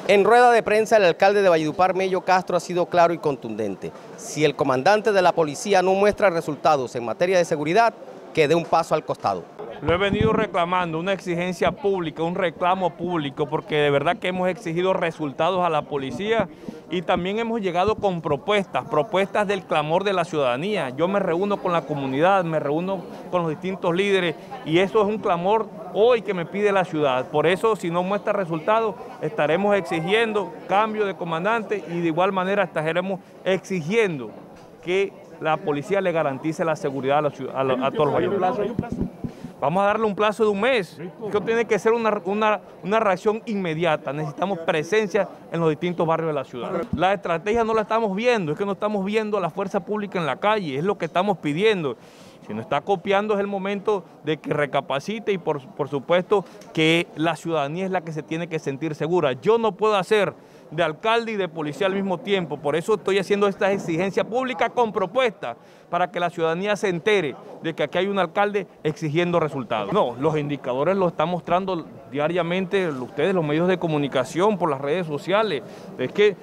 En rueda de prensa, el alcalde de Valledupar, Mello Castro, ha sido claro y contundente. Si el comandante de la policía no muestra resultados en materia de seguridad, que dé un paso al costado. Lo he venido reclamando, una exigencia pública, un reclamo público, porque de verdad que hemos exigido resultados a la policía y también hemos llegado con propuestas del clamor de la ciudadanía. Yo me reúno con la comunidad, me reúno con los distintos líderes y eso es un clamor hoy que me pide la ciudad. Por eso, si no muestra resultados, estaremos exigiendo cambio de comandante y de igual manera estaremos exigiendo que la policía le garantice la seguridad a todos los vallebuleros. Vamos a darle un plazo de un mes. Esto tiene que ser una reacción inmediata. Necesitamos presencia en los distintos barrios de la ciudad. La estrategia no la estamos viendo, es que no estamos viendo a la fuerza pública en la calle, es lo que estamos pidiendo. Si no está copiando es el momento de que recapacite y por supuesto que la ciudadanía es la que se tiene que sentir segura. Yo no puedo hacer de alcalde y de policía al mismo tiempo, por eso estoy haciendo esta exigencia pública con propuestas para que la ciudadanía se entere de que aquí hay un alcalde exigiendo resultados. No, los indicadores los están mostrando diariamente ustedes, los medios de comunicación, por las redes sociales. Es que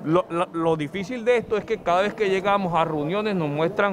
lo difícil de esto es que cada vez que llegamos a reuniones nos muestran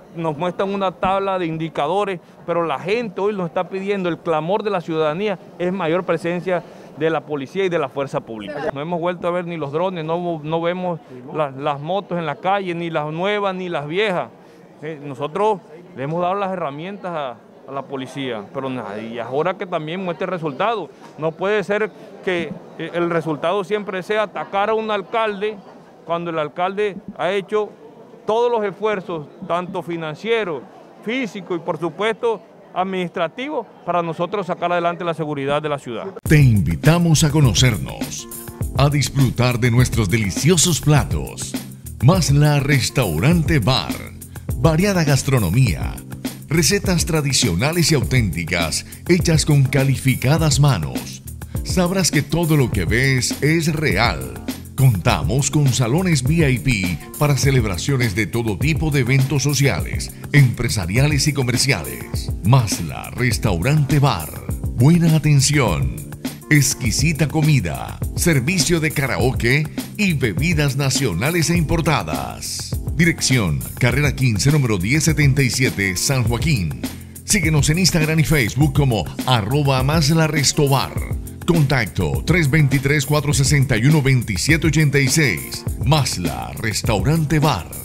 una tabla de indicadores, pero la gente hoy nos está pidiendo, el clamor de la ciudadanía es mayor presencia de la policía y de la fuerza pública. No hemos vuelto a ver ni los drones, no vemos las motos en la calle, ni las nuevas ni las viejas. Nosotros le hemos dado las herramientas a la policía, pero nadie. Es hora que también muestre resultados. No puede ser que el resultado siempre sea atacar a un alcalde cuando el alcalde ha hecho todos los esfuerzos, tanto financieros, físicos y por supuesto administrativo, para nosotros sacar adelante la seguridad de la ciudad. Te invitamos a conocernos, a disfrutar de nuestros deliciosos platos. Masla Restaurante Bar, variada gastronomía, recetas tradicionales y auténticas hechas con calificadas manos. Sabrás que todo lo que ves es real. Contamos con salones VIP para celebraciones de todo tipo de eventos sociales, empresariales y comerciales. Masla Restaurante Bar. Buena atención, exquisita comida, servicio de karaoke y bebidas nacionales e importadas. Dirección: Carrera 15, número 1077, San Joaquín. Síguenos en Instagram y Facebook como @MaslaRestobar. Contacto 323-461-2786. Masla Restaurante Bar.